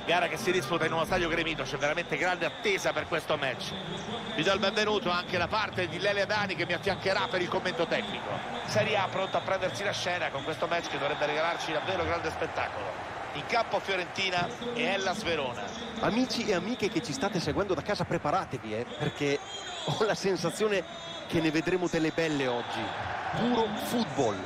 Gara che si disputa in uno stadio gremito, c'è veramente grande attesa per questo match. Vi do il benvenuto anche da parte di Lele Adani, che mi affiancherà per il commento tecnico. Serie A pronta a prendersi la scena con questo match che dovrebbe regalarci davvero grande spettacolo. In campo Fiorentina e Hellas Verona. Amici e amiche che ci state seguendo da casa, preparatevi, perché ho la sensazione che ne vedremo delle belle oggi. Puro football.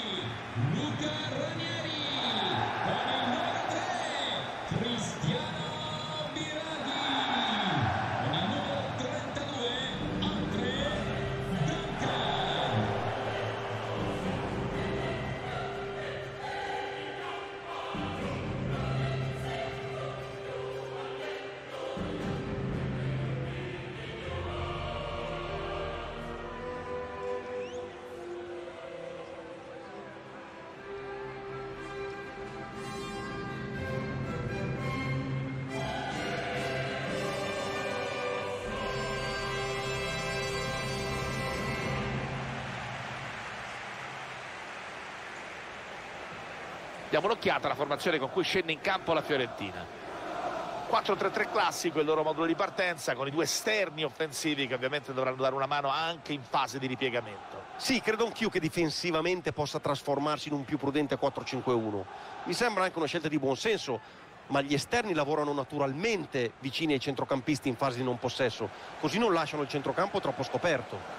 Diamo un'occhiata alla formazione con cui scende in campo la Fiorentina. 4-3-3 classico, il loro modulo di partenza, con i due esterni offensivi che ovviamente dovranno dare una mano anche in fase di ripiegamento. Sì, credo anch'io che difensivamente possa trasformarsi in un più prudente 4-5-1. Mi sembra anche una scelta di buon senso, ma gli esterni lavorano naturalmente vicini ai centrocampisti in fase di non possesso, così non lasciano il centrocampo troppo scoperto.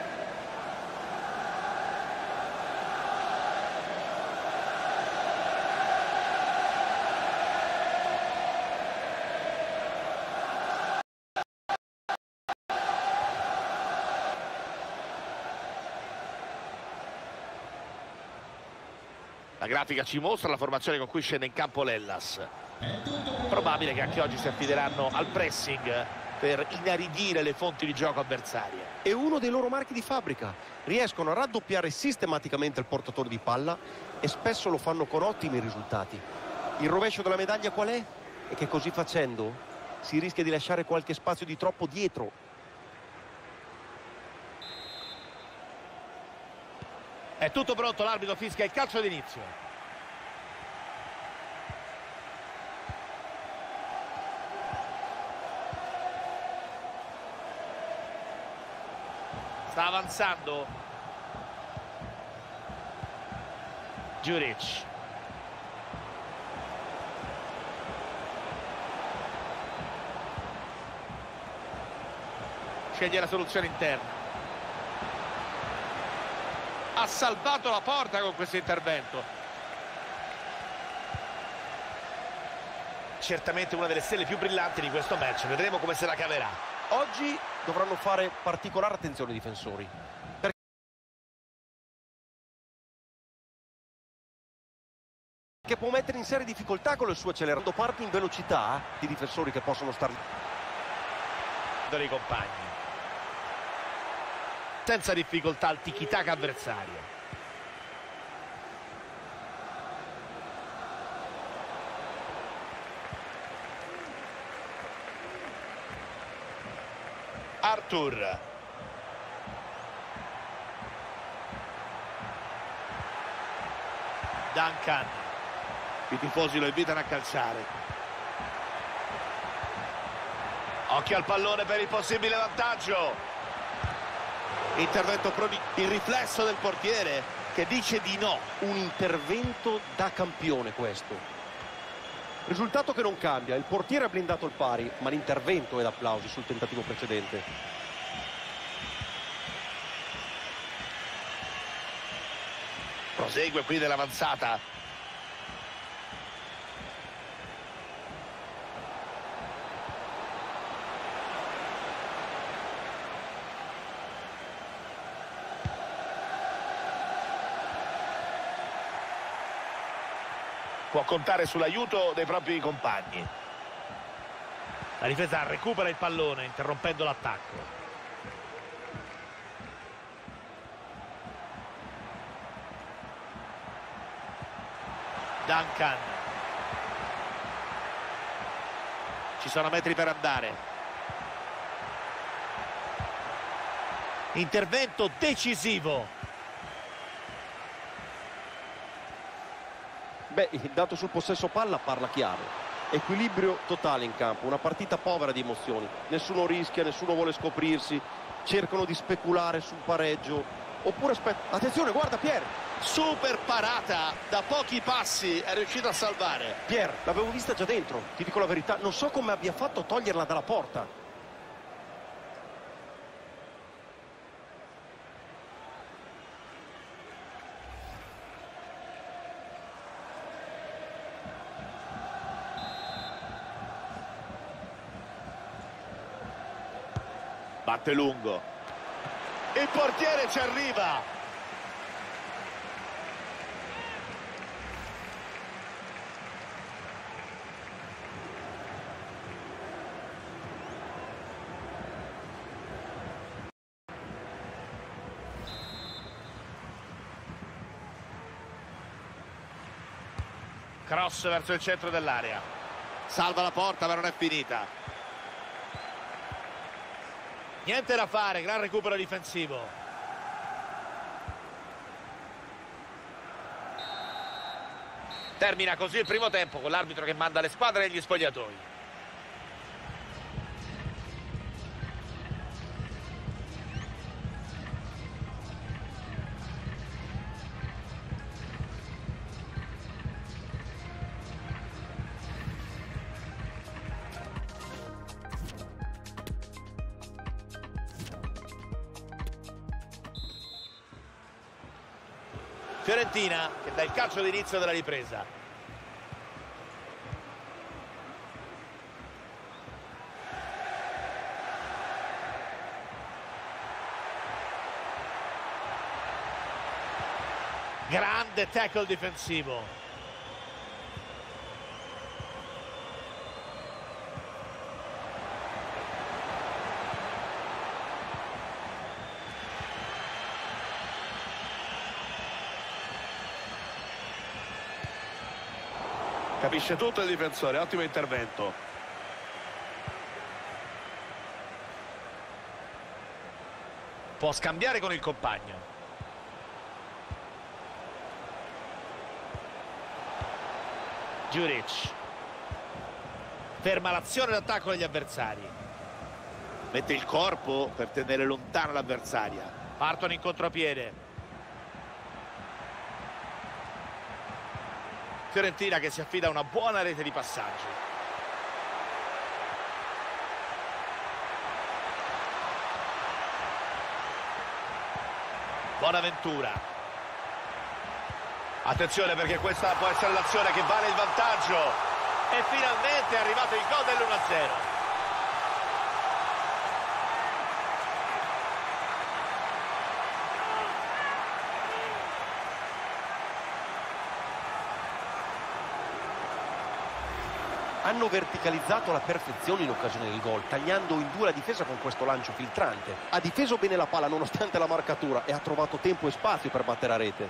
La grafica ci mostra la formazione con cui scende in campo l'Hellas. Probabile che anche oggi si affideranno al pressing per inaridire le fonti di gioco avversarie. È uno dei loro marchi di fabbrica. Riescono a raddoppiare sistematicamente il portatore di palla e spesso lo fanno con ottimi risultati. Il rovescio della medaglia qual è? È che così facendo si rischia di lasciare qualche spazio di troppo dietro. È tutto pronto, l'arbitro fischia il calcio d'inizio. Sta avanzando Djuric. Sceglie la soluzione interna. Ha salvato la porta con questo intervento. Certamente una delle stelle più brillanti di questo match. Vedremo come se la caverà. Oggi dovranno fare particolare attenzione i difensori, perché può mettere in serie difficoltà con le sue accelerando parti in velocità di difensori che possono stare dai compagni. Senza difficoltà il tiki-taka avversario. Arthur. Duncan. I tifosi lo invitano a calciare. Occhio al pallone per il possibile vantaggio. Intervento il riflesso del portiere che dice di no. Un intervento da campione questo. Risultato che non cambia, il portiere ha blindato il pari, ma l'intervento è d'applausi sul tentativo precedente. Prosegue qui dell'avanzata. Può contare sull'aiuto dei propri compagni. La difesa recupera il pallone interrompendo l'attacco. Duncan. Ci sono metri per andare. Intervento decisivo. Beh, il dato sul possesso palla parla chiaro. Equilibrio totale in campo, una partita povera di emozioni. Nessuno rischia, nessuno vuole scoprirsi, cercano di speculare sul pareggio. Oppure aspetta, attenzione, guarda Pier! Super parata, da pochi passi è riuscito a salvare. Pier, l'avevo vista già dentro, ti dico la verità, non so come abbia fatto a toglierla dalla porta. Batte lungo, il portiere ci arriva. Cross verso il centro dell'area, salva la porta ma non è finita. Niente da fare, gran recupero difensivo. Termina così il primo tempo con l'arbitro che manda le squadre negli spogliatoi. Fiorentina che dà il calcio d'inizio della ripresa. Grande tackle difensivo. Capisce tutto il difensore, ottimo intervento. Può scambiare con il compagno. Djuric ferma l'azione d'attacco degli avversari. Mette il corpo per tenere lontano l'avversaria. Partono in contropiede. Fiorentina che si affida a una buona rete di passaggi. Bonaventura. Attenzione perché questa può essere l'azione che vale il vantaggio. E finalmente è arrivato il gol dell'1-0. Hanno verticalizzato alla perfezione in occasione del gol, tagliando in due la difesa con questo lancio filtrante. Ha difeso bene la palla nonostante la marcatura e ha trovato tempo e spazio per battere a rete.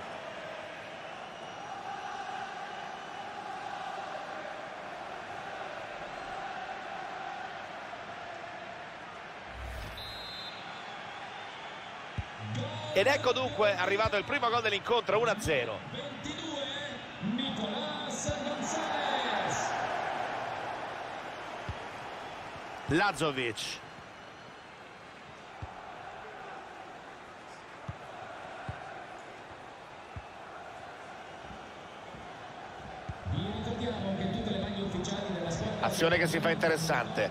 Ed ecco dunque arrivato il primo gol dell'incontro, 1-0. Lazovic. Azione che si fa interessante.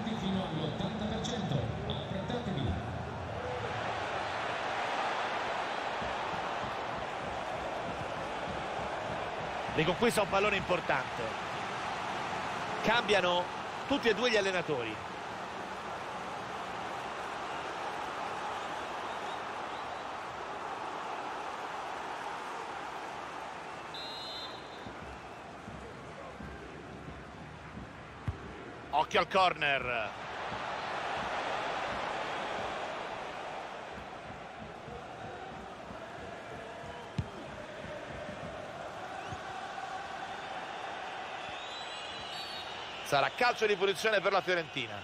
Riconquista un pallone importante. Cambiano tutti e due gli allenatori. Occhio al corner. Sarà calcio di punizione per la Fiorentina.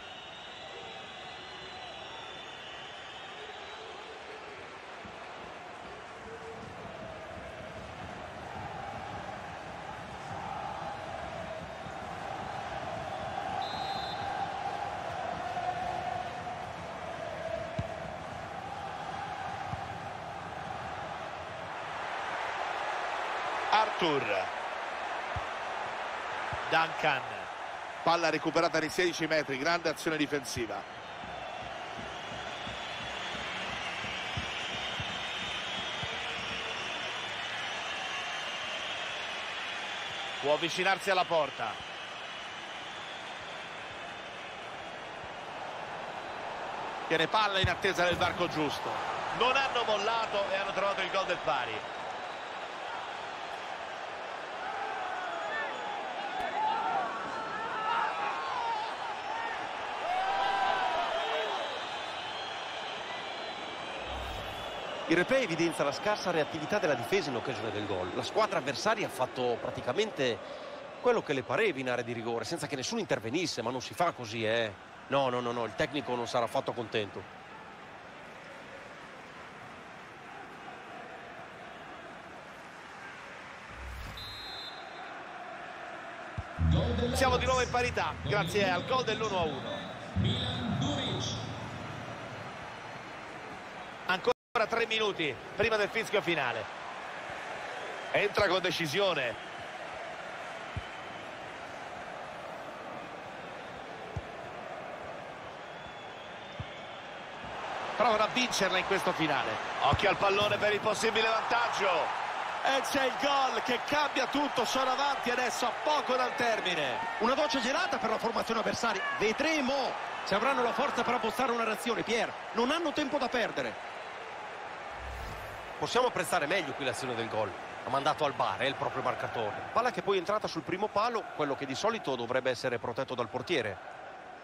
Arthur. Duncan. Palla recuperata nei 16 metri, grande azione difensiva. Può avvicinarsi alla porta. Tiene palla in attesa del varco giusto. Non hanno mollato e hanno trovato il gol del pari. Il replay evidenzia la scarsa reattività della difesa in occasione del gol. La squadra avversaria ha fatto praticamente quello che le pareva in area di rigore, senza che nessuno intervenisse, ma non si fa così, No, il tecnico non sarà affatto contento. Siamo di nuovo in parità, grazie al gol dell'1-1. Ancora 3 minuti prima del fischio finale. Entra con decisione. Provano a vincerla in questo finale. Occhio al pallone per il possibile vantaggio. E c'è il gol che cambia tutto. Sono avanti adesso a poco dal termine. Una doccia gelata per la formazione avversaria. Vedremo se avranno la forza per abbozzare una reazione, Pier. Non hanno tempo da perdere. Possiamo apprezzare meglio qui l'azione del gol. Ha mandato al bar, è il proprio marcatore. Palla che poi è entrata sul primo palo, quello che di solito dovrebbe essere protetto dal portiere.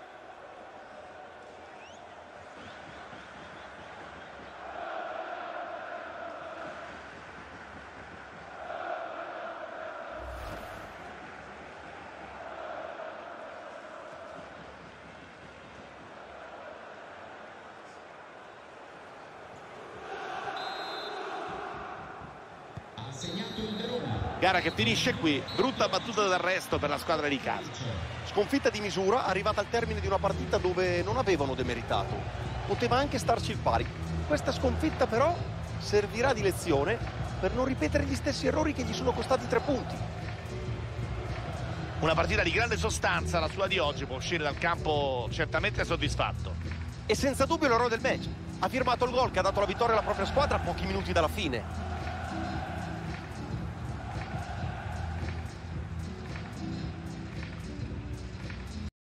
Gara che finisce qui, brutta battuta d'arresto per la squadra di casa. Sconfitta di misura arrivata al termine di una partita dove non avevano demeritato. Poteva anche starci il pari. Questa sconfitta però servirà di lezione per non ripetere gli stessi errori che gli sono costati 3 punti. Una partita di grande sostanza, la sua di oggi, può uscire dal campo certamente soddisfatto. E senza dubbio l'eroe del match. Ha firmato il gol che ha dato la vittoria alla propria squadra a pochi minuti dalla fine.